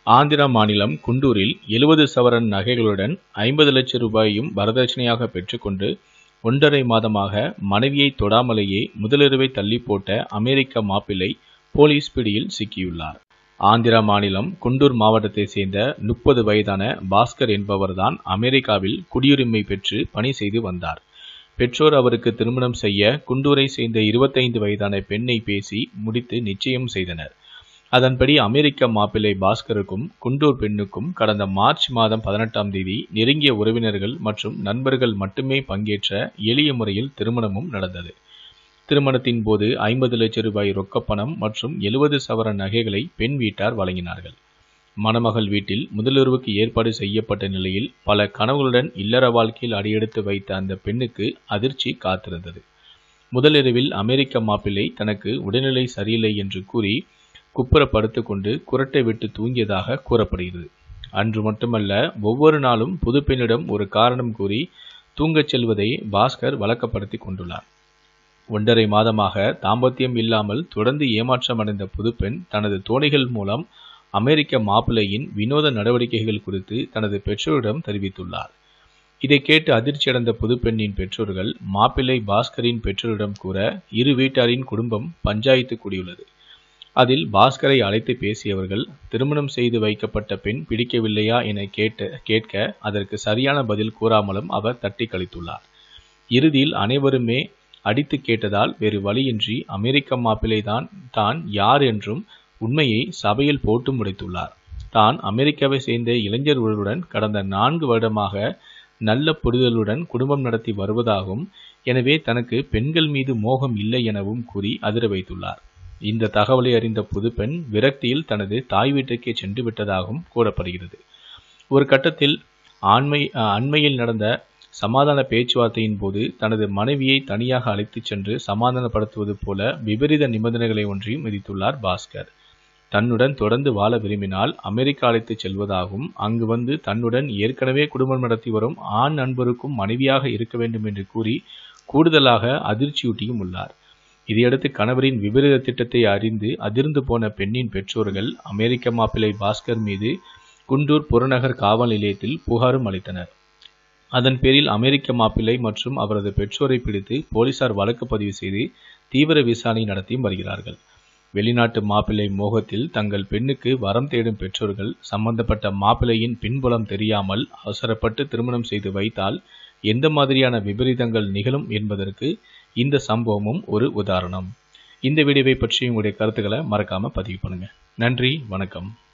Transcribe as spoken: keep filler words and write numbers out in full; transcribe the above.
ஆந்திரா மாநிலம் குண்டூரில் எழுபது சவரன் நகைகளுடன் ஐம்பது லட்சம் ரூபாயையும் வரதட்சணையாக பெற்றுக்கொண்டு ஒன்றரை மாதமாக மனைவியை தொடாமலேயே முதலிரவை தள்ளி போட்ட அமெரிக்க மாப்பிள்ளை போலீஸ் பிடியில் சிக்கியுள்ளார். ஆந்திரா மாநிலம் குண்டூர் மாவட்டத்தை சேர்ந்த முப்பது வயதான பாஸ்கர் என்பவர்தான் அமெரிக்காவில் குடியுரிமை பெற்று பணி செய்து வந்தார். பெற்றோர் அவருக்கு திருமணம் செய்ய குண்டூரை சேர்ந்த இருபத்தைந்து வயதான பெண்ணை பேசி முடித்து நிச்சயம் செய்தனர். அதன்படி அமெரிக்க மாப்பிள்ளை பாஸ்கருக்கும் குண்டூர் பெண்ணுக்கும் கடந்த மார்ச் மாதம் பதினெட்டாம் தேதி நெருங்கிய உறவினர்கள் மற்றும் நண்பர்கள் மட்டுமே பங்கேற்ற எளிய முறையில் திருமணமும் நடந்தது. திருமணத்தின் போது ஐம்பது லட்சம் ரூபாய் ரொக்கப்பணம் மற்றும் எழுபது சவர நகைகளை பெண் வீட்டார் வழங்கினார்கள். மணமகள் வீட்டில் முதலிரவுக்கு ஏற்பாடு செய்யப்பட்ட நிலையில் பல கனவுகளுடன் இல்லற வாழ்க்கையில் அடியெடுத்து வைத்த அந்த பெண்ணுக்கு அதிர்ச்சி காத்திருந்தது. முதலிரவில் அமெரிக்க மாப்பிள்ளை தனக்கு உடல்நிலை சரியில்லை என்று கூறி குப்புற படுத்து கொண்டு குரட்டை விட்டு தூங்கியதாக கூறப்படுகிறது. அன்று மட்டுமல்ல, ஒவ்வொரு நாளும் புது பெண்ணிடம் ஒரு காரணம் கூறி தூங்கச் செல்வதை பாஸ்கர் வழக்கப்படுத்தி கொண்டுள்ளார். ஒன்றரை மாதமாக தாம்பத்தியம் இல்லாமல் தொடர்ந்து ஏமாற்றமடைந்த புதுப்பெண் தனது தோணிகள் மூலம் அமெரிக்க மாப்பிள்ளையின் வினோத நடவடிக்கைகள் குறித்து தனது பெற்றோரிடம் தெரிவித்துள்ளார். இதை கேட்டு அதிர்ச்சியடைந்த புதுப்பெண்ணின் பெற்றோர்கள் மாப்பிள்ளை பாஸ்கரின் பெற்றோரிடம் கூற இரு வீட்டாரின் குடும்பம் பஞ்சாயத்து கூடியுள்ளது. அதில் பாஸ்கரை அழைத்து பேசியவர்கள் திருமணம் செய்து வைக்கப்பட்ட பெண் பிடிக்கவில்லையா என கேட்ட கேட்க அதற்கு சரியான பதில் கூறாமலும் அவர் தட்டி கழித்துள்ளார். இறுதியில் அனைவருமே அடித்து கேட்டதால் வேறு வழியின்றி அமெரிக்க மாப்பிள்ளை தான் தான் யார் என்றும் உண்மையை சபையில் போட்டு முடித்துள்ளார். தான் அமெரிக்காவை சேர்ந்த இளைஞர் ஒருவருடன் கடந்த நான்கு வருடமாக நல்ல புரிதலுடன் குடும்பம் நடத்தி வருவதாகவும் எனவே தனக்கு பெண்கள் மீது மோகம் இல்லை எனவும் கூறி அதிர வைத்துள்ளார். இந்த தகவலை அறிந்த புதுப்பெண் விரக்தியில் தனது தாய் வீட்டுக்கே சென்று விட்டதாகவும் கூறப்படுகிறது. ஒரு கட்டத்தில் ஆண்மை அண்மையில் நடந்த சமாதான பேச்சுவார்த்தையின் போது தனது மனைவியை தனியாக அழைத்துச் சென்று சமாதானப்படுத்துவது போல விபரீத நிபந்தனைகளை ஒன்றையும் விதித்துள்ளார் பாஸ்கர். தன்னுடன் தொடர்ந்து வாழ விரும்பினால் அமெரிக்கா அழைத்துச் செல்வதாகவும் அங்கு வந்து தன்னுடன் ஏற்கனவே குடும்பம் நடத்தி வரும் ஆண் நண்பருக்கும் மனைவியாக இருக்க வேண்டும் என்று கூறி கூடுதலாக அதிர்ச்சியூட்டியும் உள்ளார். இதையடுத்து கணவரின் விபரீத திட்டத்தை அறிந்து அதிர்ந்து போன பெண்ணின் பெற்றோர்கள் அமெரிக்க மாப்பிள்ளை பாஸ்கர் மீது குண்டூர் புறநகர் காவல் நிலையத்தில் புகாரும் அளித்தனர். அதன் பேரில் அமெரிக்க மாப்பிள்ளை மற்றும் அவரது பெற்றோரை பிடித்து போலீசார் வழக்கு பதிவு செய்து தீவிர விசாரணை நடத்தியும் வருகிறார்கள். வெளிநாட்டு மாப்பிள்ளை மோகத்தில் தங்கள் பெண்ணுக்கு வரம் தேடும் பெற்றோர்கள் சம்பந்தப்பட்ட மாப்பிள்ளையின் பின்புலம் தெரியாமல் அவசரப்பட்டு திருமணம் செய்து வைத்தால் எந்த மாதிரியான விபரீதங்கள் நிகழும் என்பதற்கு இந்த சம்பவமும் ஒரு உதாரணம். இந்த வீடியோவை பற்றி உங்களுடைய கருத்துக்களை மறக்காம பதிவு பண்ணுங்க. நன்றி, வணக்கம்.